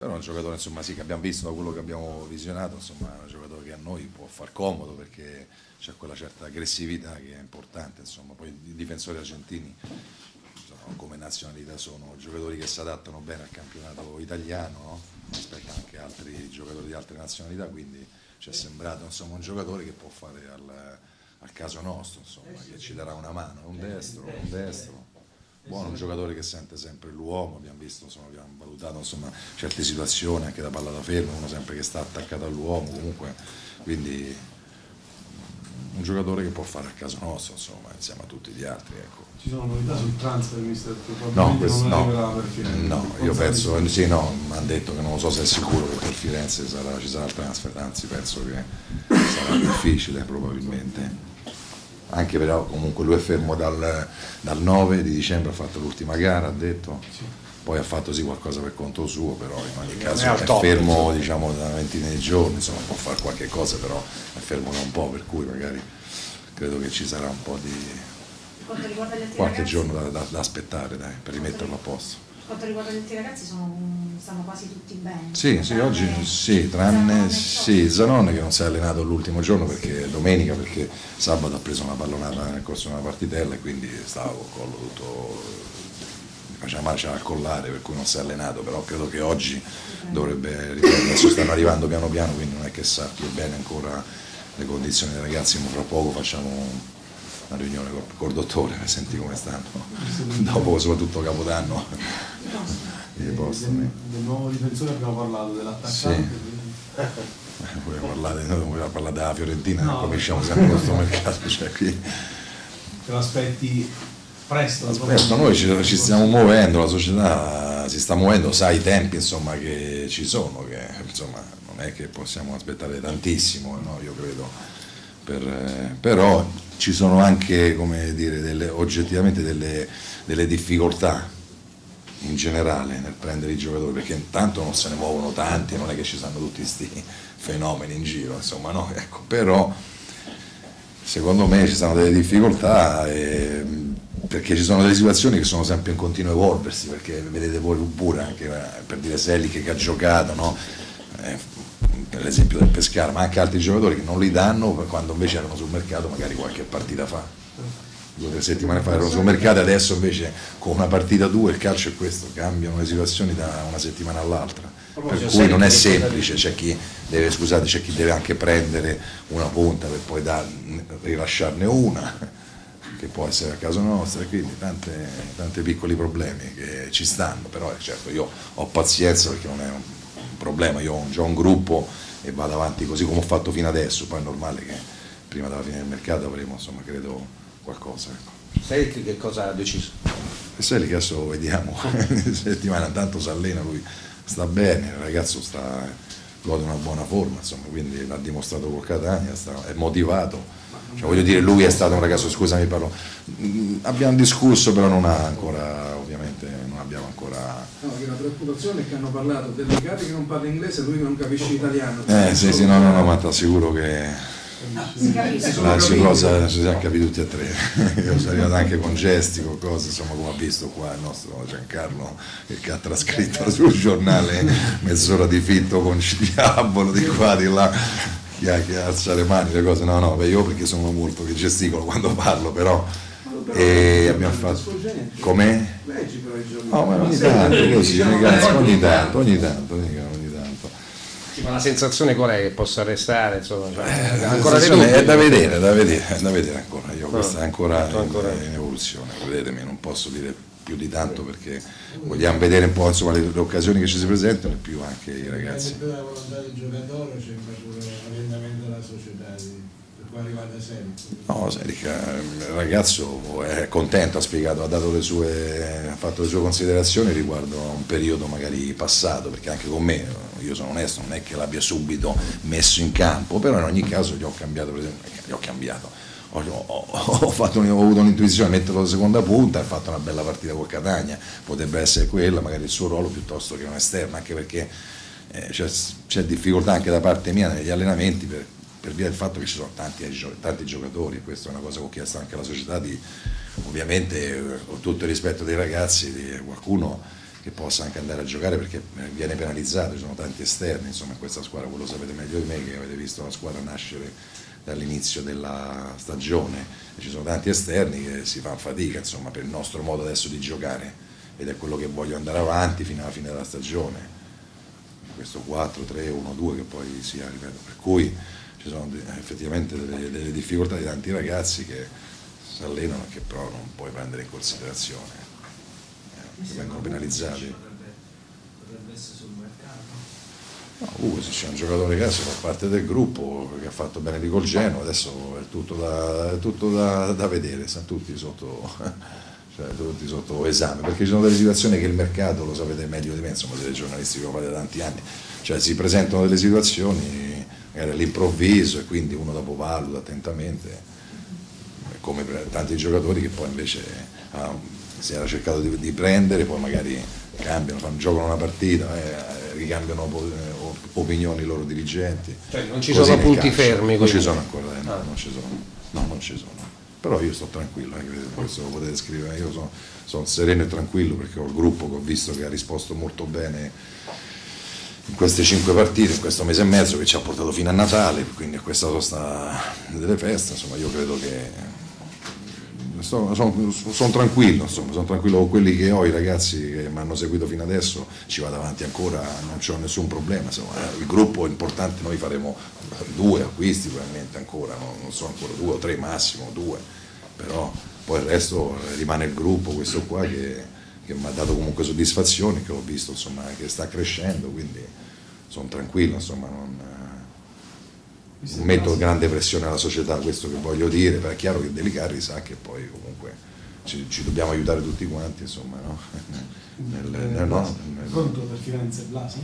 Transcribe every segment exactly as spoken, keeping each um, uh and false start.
Però è un giocatore, insomma, sì, che abbiamo visto da quello che abbiamo visionato, insomma, è un giocatore che a noi può far comodo perché c'è quella certa aggressività che è importante, insomma. Poi i difensori argentini, insomma, come nazionalità sono giocatori che si adattano bene al campionato italiano, no? Rispetto anche a altri giocatori di altre nazionalità, quindi ci è sembrato, insomma, un giocatore che può fare al, al caso nostro, insomma, che ci darà una mano, un destro, un destro. Buono, un giocatore che sente sempre l'uomo, abbiamo visto, insomma, abbiamo valutato, insomma, certe situazioni anche da palla da fermo, uno sempre che sta attaccato all'uomo, comunque, quindi un giocatore che può fare a caso nostro, insomma, insieme a tutti gli altri, ecco. Ci sono novità sul transfer, mister? No, questo, no, no, io penso, sì, no, mi hanno detto che non lo so se è sicuro che per Firenze sarà, ci sarà il transfer, anzi penso che sarà difficile probabilmente. Anche però comunque lui è fermo dal, dal nove di dicembre, ha fatto l'ultima gara, ha detto, poi ha fatto sì qualcosa per conto suo, però in ogni caso è, è fermo, diciamo, da una ventina di giorni, insomma può fare qualche cosa, però è fermo da un po', per cui magari credo che ci sarà un po' di qualche giorno da, da, da aspettare, dai, per rimetterlo a posto. Quanto riguarda gli altri ragazzi, sono, stanno quasi tutti bene. Sì, sì, oggi sì, tranne sì, Zanone che non si è allenato l'ultimo giorno perché domenica, perché sabato ha preso una pallonata nel corso di una partitella e quindi stava col collo tutto, faceva marcia al collare, per cui non si è allenato, però credo che oggi dovrebbe riprendere. Adesso stanno arrivando piano piano, quindi non è che sappia bene ancora le condizioni dei ragazzi, ma fra poco facciamo una riunione col, col dottore per sentire come stanno, dopo soprattutto Capodanno. Del, del, del nuovo difensore abbiamo parlato, dell'attaccante. Sì. Vogliamo parlare, vogliamo parlare della Fiorentina, no, cominciamo sempre il nostro mercato, cioè qui. Te lo aspetti presto? Presto, noi ci, ci stiamo muovendo, la società si sta muovendo, sa i tempi, insomma, che ci sono, che insomma non è che possiamo aspettare tantissimo, no, io credo, per, però ci sono anche, come dire, delle, oggettivamente delle, delle difficoltà in generale nel prendere i giocatori, perché intanto non se ne muovono tanti, non è che ci stanno tutti questi fenomeni in giro, insomma, no? Ecco, però secondo me ci sono delle difficoltà e, perché ci sono delle situazioni che sono sempre in continuo evolversi, perché vedete voi pure anche per dire Selic che ha giocato, no? Eh, l'esempio del Pescara, ma anche altri giocatori che non li danno quando invece erano sul mercato magari qualche partita fa, due o tre settimane fa erano sul mercato, adesso invece con una partita due il calcio è questo, cambiano le situazioni da una settimana all'altra, per cui non è semplice, c'è chi deve, scusate, c'è chi deve anche prendere una punta per poi dar, rilasciarne una che può essere a caso nostro, e quindi tanti piccoli problemi che ci stanno, però certo io ho pazienza perché non è un problema, io ho già un gruppo e vado avanti così come ho fatto fino adesso, poi è normale che prima della fine del mercato avremo, insomma, credo qualcosa, ecco. Senti che cosa ha deciso? E sai che adesso vediamo, settimana tanto si allena, lui sta bene, il ragazzo sta, gode una buona forma, insomma, quindi l'ha dimostrato col Catania, sta, è motivato, cioè, voglio dire, lui è stato un ragazzo, scusami parlo, abbiamo discusso però non ha ancora, ovviamente non abbiamo ancora... No, che la preoccupazione è che hanno parlato del Legati che non parla inglese e lui che non capisce italiano. Eh sì sì, no no no, ma ti assicuro che... Si capisce. La cosa ci siamo capiti tutti e tre, io sono arrivato anche con gesti, con cose, insomma, come ha visto qua il nostro Giancarlo che ha trascritto sul giornale mezz'ora di fitto con Diavolo di qua di là, che alza le mani, le cose, no no, beh, io perché sono molto che gesticolo quando parlo, però e abbiamo fatto com'è? Leggi però i giorni. No, ma ogni tanto così, ogni tanto, ogni tanto, ogni tanto, ogni tanto. Ma la sensazione qual è che possa restare? Insomma, cioè, eh, ancora è da vedere, è da vedere, è da vedere ancora. Io questa è ancora, ancora in, in evoluzione, credetemi, non posso dire più di tanto perché vogliamo vedere un po', insomma, le, le occasioni che ci si presentano e più anche i ragazzi. Più la volontà del giocatore, c'è pure l'orientamento della società di, per cui arrivate sempre. No, Serica, il ragazzo è contento, ha spiegato, ha dato le sue, ha fatto le sue considerazioni riguardo a un periodo magari passato, perché anche con me, io sono onesto, non è che l'abbia subito messo in campo, però in ogni caso gli ho cambiato, per esempio, gli ho cambiato, ho, ho, ho, fatto, ho avuto un'intuizione, metterlo alla seconda punta, ha fatto una bella partita col Catania, potrebbe essere quella, magari il suo ruolo piuttosto che un esterno, anche perché eh, c'è difficoltà anche da parte mia negli allenamenti per, per via del fatto che ci sono tanti, tanti giocatori, e questa è una cosa che ho chiesto anche alla società, di, ovviamente con tutto il rispetto dei ragazzi, di qualcuno che possa anche andare a giocare, perché viene penalizzato, ci sono tanti esterni insomma in questa squadra, voi lo sapete meglio di me che avete visto la squadra nascere dall'inizio della stagione, e ci sono tanti esterni che si fanno fatica insomma per il nostro modo adesso di giocare, ed è quello che voglio andare avanti fino alla fine della stagione, questo quattro tre uno due che poi sia, ripeto, per cui ci sono effettivamente delle, delle difficoltà di tanti ragazzi che si allenano e che però non puoi prendere in considerazione, eh, che vengono penalizzati. Potrebbe, potrebbe essere sul mercato. No, Ugo, se c'è un giocatore che adesso fa parte del gruppo, che ha fatto bene di col Genoa, adesso è tutto da, è tutto da, da vedere, sono tutti sotto, cioè, tutti sotto esame, perché ci sono delle situazioni che il mercato, lo sapete meglio di me, insomma siete giornalisti che lo fate da tanti anni, cioè si presentano delle situazioni magari all'improvviso e quindi uno dopo valuta attentamente, come per tanti giocatori che poi invece ah, si era cercato di, di prendere, poi magari cambiano, fanno, giocano una partita, eh, ricambiano opinioni i loro dirigenti. Cioè non ci Così sono punti calcio. fermi? Non Quindi. ci sono ancora, eh, no, Ah. non ci sono, no, non ci sono. Però io sto tranquillo, eh, questo lo potete scrivere, io sono, sono sereno e tranquillo perché ho il gruppo che ho visto che ha risposto molto bene in queste cinque partite, in questo mese e mezzo che ci ha portato fino a Natale, quindi a questa sosta delle feste, insomma io credo che sono, sono, sono tranquillo, insomma, sono tranquillo con quelli che ho, i ragazzi che mi hanno seguito fino adesso, ci vado avanti ancora, non c'ho nessun problema, insomma, eh, il gruppo è importante, noi faremo due acquisti probabilmente ancora, no? Non so ancora due o tre massimo, due, però poi il resto rimane il gruppo, questo qua che, che mi ha dato comunque soddisfazioni, che ho visto insomma che sta crescendo, quindi sono tranquillo, insomma, non, non metto grande pressione alla società, questo che voglio dire, però è chiaro che Delicarri sa che poi comunque ci, ci dobbiamo aiutare tutti quanti, insomma, no? nel, nel, no, nel... Pronto per Firenze Blasi?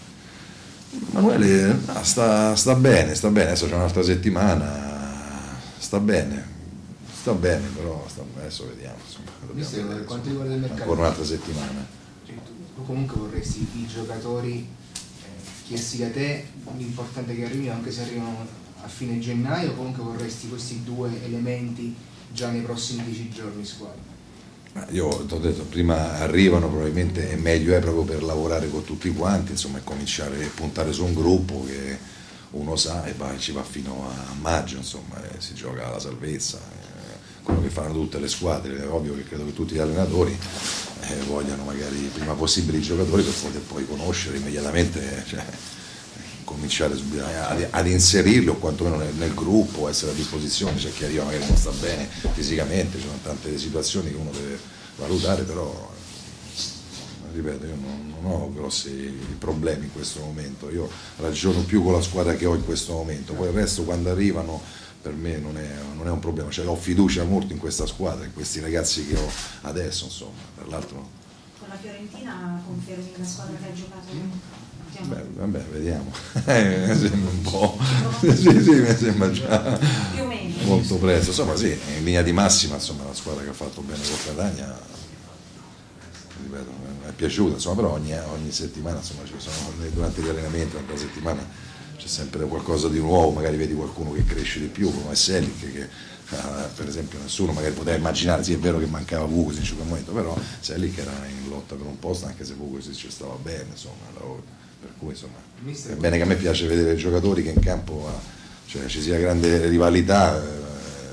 Manuele no, sta, sta bene, sta bene, adesso c'è un'altra settimana, sta bene, sta bene, però sta, adesso vediamo, insomma, dobbiamo Mister, vedere, per quanto insomma, riguarda il mercato, ancora un'altra settimana. cioè, tu, tu comunque vorresti i giocatori eh, chiesti da te, l'importante è che arrivino, anche se arrivano a fine gennaio, o comunque vorresti questi due elementi già nei prossimi dieci giorni in squadra? Io ti ho detto, prima arrivano, probabilmente è meglio è proprio per lavorare con tutti quanti, insomma, e cominciare a puntare su un gruppo che uno sa e va, ci va fino a maggio, insomma, e si gioca alla salvezza, eh, quello che fanno tutte le squadre. È ovvio che credo che tutti gli allenatori eh, vogliano magari il prima possibile i giocatori per poter poi conoscere immediatamente, cioè, cominciare ad, ad inserirli o quantomeno nel, nel gruppo, essere a disposizione. C'è chi arriva magari non sta bene fisicamente, ci sono tante situazioni che uno deve valutare, però ripeto, io non, non ho grossi problemi in questo momento, io ragiono più con la squadra che ho in questo momento, poi il resto quando arrivano per me non è, non è un problema, cioè ho fiducia molto in questa squadra, in questi ragazzi che ho adesso, insomma. Tra l'altro Con la Fiorentina confermi la squadra che ha giocato? Beh, vabbè, vediamo. Eh, mi sembra un po'. Sì, sì, mi sembra già più o meno molto presto. Insomma, sì, in linea di massima, insomma, la squadra che ha fatto bene con Catania, ripeto, mi è piaciuta, insomma, però ogni, ogni settimana, insomma, ci sono, durante gli allenamenti, durante la settimana c'è sempre qualcosa di nuovo, magari vedi qualcuno che cresce di più, come Selic, che per esempio nessuno magari poteva immaginare, sì è vero che mancava Vukovic in quel momento, però Selic era in lotta per un posto, anche se Vukovic ci stava bene, insomma. Per cui insomma è bene, che a me piace vedere giocatori che in campo cioè, ci sia grande rivalità eh,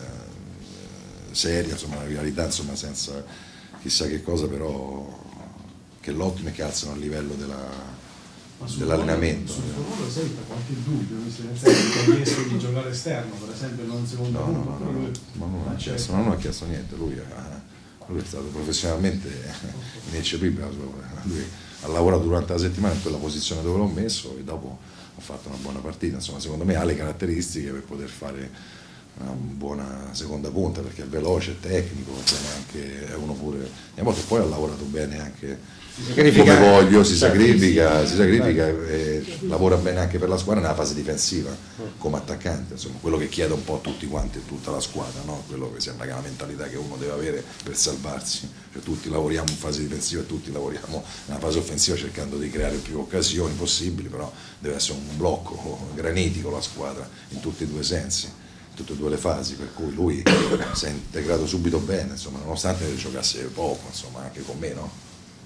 seria, insomma una rivalità insomma senza chissà che cosa, però che lottino e che alzano a livello della, dell'allenamento. Sul suo ruolo sei per qualche dubbio, visto nel senso che ha chiesto di giocare esterno, per esempio non secondo no, punto, no, no, però no, lui no, no, non ha chiesto, non ha chiesto niente, lui, ha, lui è stato professionalmente ineccepibile, lui ha lavorato durante la settimana in quella posizione dove l'ho messo e dopo ha fatto una buona partita, insomma secondo me ha le caratteristiche per poter fare una buona seconda punta, perché è veloce, è tecnico, insomma, anche è uno pure, e a volte poi ha lavorato bene anche come voglio, si sacrifica, si sacrifica e lavora bene anche per la squadra nella fase difensiva come attaccante, insomma quello che chiede un po' a tutti quanti, tutta la squadra, no? Quello che sembra che è la mentalità che uno deve avere per salvarsi, cioè tutti lavoriamo in fase difensiva e tutti lavoriamo nella fase offensiva cercando di creare più occasioni possibili, però deve essere un blocco granitico la squadra in tutti e due i sensi, in tutte e due le fasi, per cui lui si è integrato subito bene, insomma, nonostante giocasse poco, insomma, anche con me, no?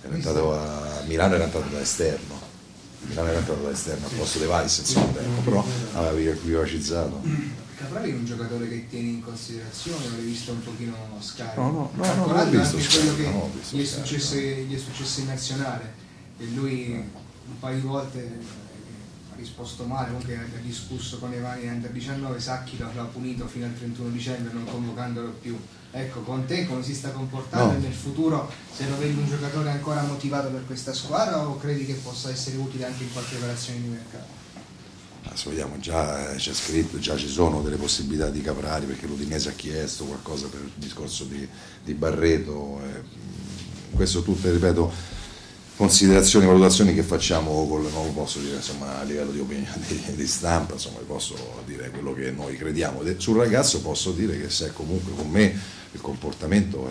era entrato a Milano, era entrato da esterno, Milano era entrato da esterno al posto di Weiss, insomma, tempo, però aveva vivacizzato. Caprari è un giocatore che tieni in considerazione, l'hai visto un pochino scarico? No, no, no, no, non ho visto anche scarico, quello che non ho visto gli è, scarico. successo, gli è successo in nazionale, e lui un paio di volte eh, ha risposto male, comunque ha discusso con Evani Under diciannove, Sacchi l'ha punito fino al trentuno dicembre non convocandolo più. Ecco, con te come si sta comportando, No. e nel futuro se lo vedi un giocatore ancora motivato per questa squadra, o credi che possa essere utile anche in qualche operazione di mercato? Adesso vediamo, già c'è scritto, già ci sono delle possibilità di Caprari, perché l'Udinese ha chiesto qualcosa per il discorso di, di Barreto, eh, questo tutte, ripeto, considerazioni, valutazioni che facciamo, con, non lo posso dire insomma, a livello di opinione, di, di stampa, insomma posso dire quello che noi crediamo. Sul ragazzo posso dire che se comunque con me il comportamento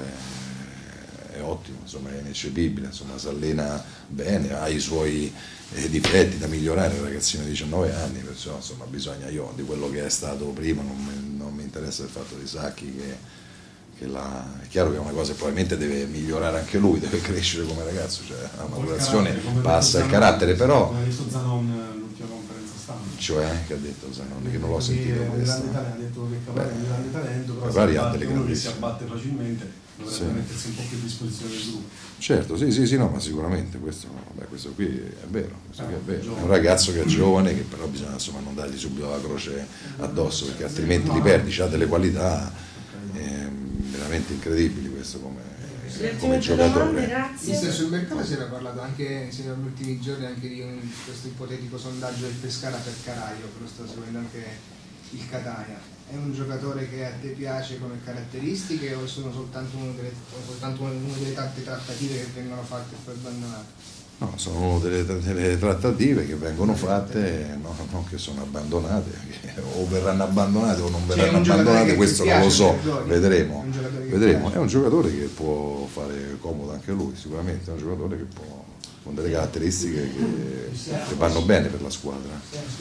è, è ottimo, insomma è ineccepibile, insomma si allena bene, ha i suoi eh, difetti da migliorare, il ragazzino di diciannove anni, perciò insomma bisogna, io di quello che è stato prima non mi, non mi interessa il fatto di Sacchi che, che la, è chiaro che è una cosa che probabilmente deve migliorare anche lui, deve crescere come ragazzo, cioè la maturazione passa il carattere, però come ha detto Zanon l'ultima conferenza stampa, cioè che ha detto Zanon, che non l'ho sentito è un questo. grande talento, ha detto che Caprari è un grande talento, però Caprari si ha abbatte, delle uno che si grandissime. abbatte facilmente dovrebbe Sì. mettersi un po' più a disposizione del gruppo. Certo, sì, sì, sì, no, ma sicuramente questo, beh, questo qui è vero, questo qui è vero. È un ragazzo che è giovane, che però bisogna insomma non dargli subito la croce addosso, perché altrimenti li perdi, ha delle qualità eh, veramente incredibili questo come, come giocatore. Mister, sul mercato si era parlato anche negli ultimi giorni anche di un, questo ipotetico sondaggio del Pescara per Caraio, che lo sta seguendo anche il Catania. È un giocatore che a te piace come caratteristiche, o sono soltanto una delle, soltanto una delle tante trattative che vengono fatte e poi abbandonate? No, sono delle, delle trattative che vengono fatte, no, non che sono abbandonate, che o verranno abbandonate o non verranno abbandonate, questo non lo so, vedremo. vedremo. È un giocatore che può fare comodo anche lui, sicuramente è un giocatore che può, con delle caratteristiche che, che vanno bene per la squadra.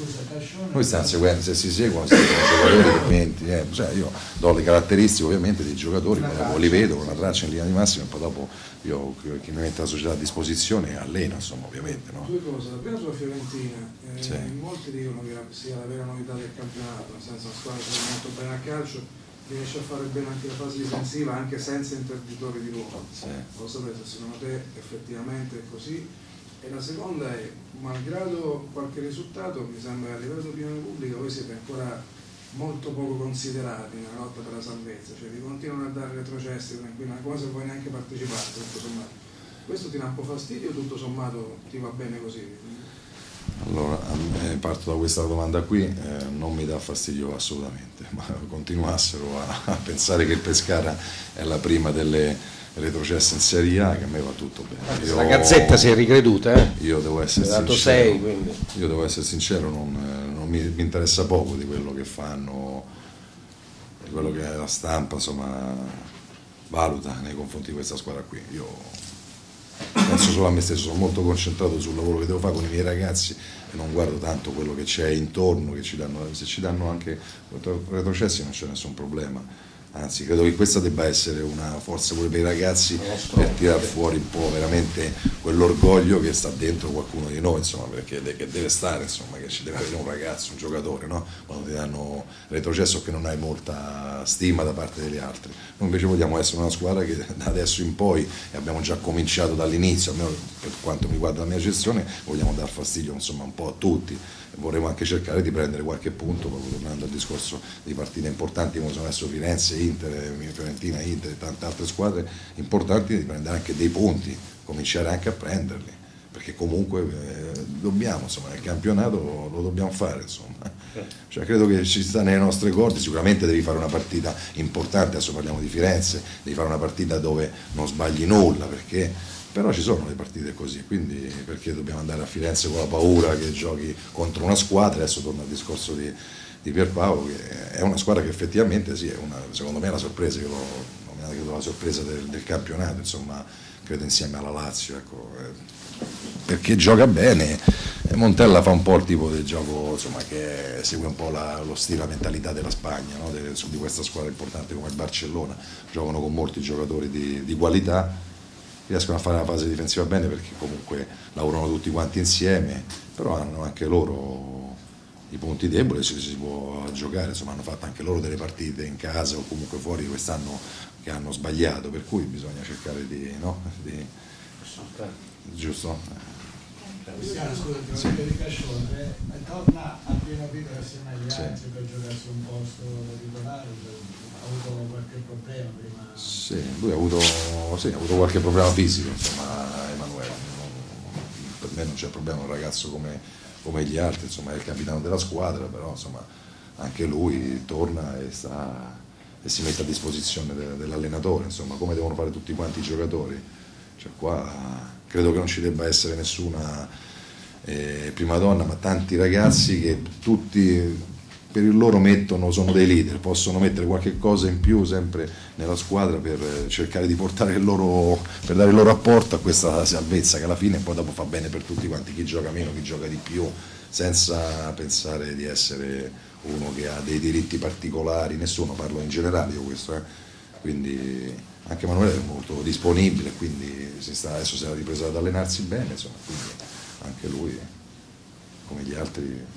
Noi stiamo seguendo, se si seguono, si seguono giocatori che eh, cioè io do le caratteristiche ovviamente dei giocatori, poi dopo li vedo con la traccia in linea di massima e poi dopo io chi mi mette la società a disposizione allena, insomma, ovviamente. No? Due cose, la prima sulla Fiorentina, eh, Sì. molti dicono che sia la vera novità del campionato, nel senso la squadra che va molto bene a calcio, riesce a fare bene anche la fase difensiva anche senza interditori di ruolo. Sì. Lo sapete, secondo te effettivamente è così? E la seconda è, malgrado qualche risultato, mi sembra che a livello di opinione pubblica voi siete ancora molto poco considerati nella lotta per la salvezza, cioè vi continuano a dare retrocessi come se voi neanche partecipate, tutto sommato. Questo ti dà un po' fastidio o tutto sommato ti va bene così? Allora, eh, parto da questa domanda qui, eh, non mi dà fastidio assolutamente, ma continuassero a, a pensare che il Pescara è la prima delle retrocesse in Serie A, che a me va tutto bene. Io, la Gazzetta si è ricreduta, eh? Io devo essere Ha dato sincero, sei, quindi. io devo essere sincero, non, non mi, mi interessa poco di quello che fanno, di quello che la stampa insomma valuta nei confronti di questa squadra qui. Io penso solo a me stesso, sono molto concentrato sul lavoro che devo fare con i miei ragazzi e non guardo tanto quello che c'è intorno, che ci danno, se ci danno anche retrocessi non c'è nessun problema. Anzi, credo che questa debba essere una forza pure per i ragazzi per tirare fuori un po' veramente quell'orgoglio che sta dentro qualcuno di noi, insomma, perché che deve stare, insomma, che ci deve avere un ragazzo, un giocatore, no? Quando ti danno retrocesso che non hai molta stima da parte degli altri. Noi invece vogliamo essere una squadra che da adesso in poi, e abbiamo già cominciato dall'inizio, almeno per quanto mi riguarda la mia gestione, vogliamo dar fastidio insomma un po' a tutti. Vorremmo anche cercare di prendere qualche punto, proprio tornando al discorso di partite importanti come sono adesso Firenze, Inter, Fiorentina, Inter e tante altre squadre importanti, di prendere anche dei punti, cominciare anche a prenderli, perché comunque eh, dobbiamo, insomma, nel campionato lo, lo dobbiamo fare, insomma. Cioè, credo che ci sta nelle nostre corde, sicuramente devi fare una partita importante, adesso parliamo di Firenze, devi fare una partita dove non sbagli nulla, perché però ci sono le partite così, quindi perché dobbiamo andare a Firenze con la paura che giochi contro una squadra? Adesso torno al discorso di, di Pierpaolo, che è una squadra che effettivamente sì, è una, secondo me è la sorpresa, che lo, la sorpresa del, del campionato, insomma, credo insieme alla Lazio, ecco, eh, perché gioca bene. Montella fa un po' il tipo del gioco, insomma, che segue un po' la, lo stile, la mentalità della Spagna, no? De, di questa squadra importante come il Barcellona, giocano con molti giocatori di, di qualità. riescono a fare la fase difensiva bene perché comunque lavorano tutti quanti insieme, però hanno anche loro i punti deboli, si, si può giocare, insomma hanno fatto anche loro delle partite in casa o comunque fuori quest'anno che hanno sbagliato, per cui bisogna cercare di, no? di giusto? Cristiano, scusa, ti Sì. voglio di Cascione, torna a pieno titolo assieme agli Sì. altri per giocarsi un posto da titolare, ha avuto qualche problema prima? Sì, lui ha avuto, sì, ha avuto qualche problema fisico, insomma, Emanuele. Non- per me non c'è problema, un ragazzo come, come gli altri, insomma, è il capitano della squadra, però insomma, anche lui torna e, sta, e si mette a disposizione de, dell'allenatore, insomma, come devono fare tutti quanti i giocatori. Cioè, qua credo che non ci debba essere nessuna eh, prima donna, ma tanti ragazzi che tutti per il loro mettono, sono dei leader, possono mettere qualche cosa in più sempre nella squadra per cercare di portare il loro, per dare il loro apporto a questa salvezza che alla fine poi dopo fa bene per tutti quanti, chi gioca meno, chi gioca di più, senza pensare di essere uno che ha dei diritti particolari, nessuno, parlo in generale io questo, eh. Quindi anche Emanuele è molto disponibile, quindi si sta, adesso si è ripreso ad allenarsi bene, insomma, quindi anche lui, come gli altri.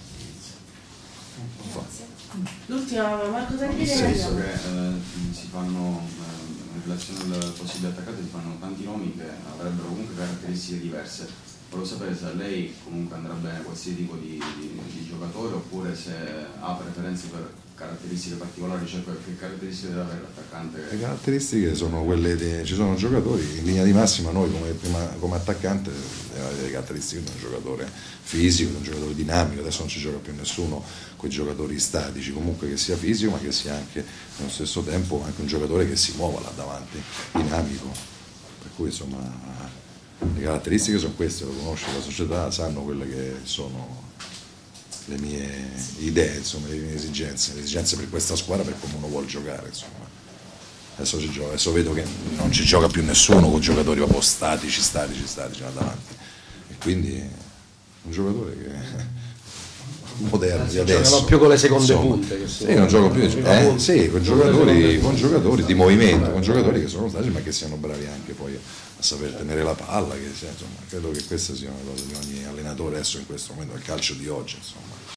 L'ultima, Marco Nel Zangrilli. senso che eh, si fanno, eh, in relazione al possibile attaccato, si fanno tanti nomi che avrebbero comunque caratteristiche diverse. Volevo sapere se a lei comunque andrà bene qualsiasi tipo di, di, di giocatore oppure se ha preferenze per caratteristiche particolari, cioè che caratteristiche deve avere l'attaccante. Le caratteristiche sono quelle di, ci sono giocatori, in linea di massima noi come, prima, come attaccante abbiamo le caratteristiche di un giocatore fisico, di un giocatore dinamico, adesso non ci gioca più nessuno con i giocatori statici, comunque che sia fisico ma che sia anche nello stesso tempo anche un giocatore che si muova là davanti, dinamico, per cui insomma le caratteristiche sono queste, lo conosce la società, sanno quelle che sono le mie idee, insomma, le mie esigenze, le esigenze per questa squadra, per come uno vuole giocare, insomma. Adesso, ci gioca, adesso vedo che non ci gioca più nessuno con giocatori proprio statici, statici, statici là davanti. E quindi un giocatore che moderno di adesso. Giocano più con le seconde insomma, punte. Che sì, non gioco più, eh, sì, con giocatori, con giocatori di movimento, con giocatori che sono statici ma che siano bravi anche poi a saper tenere la palla, che, insomma, credo che queste siano le cose di ogni allenatore adesso in questo momento, il calcio di oggi, insomma.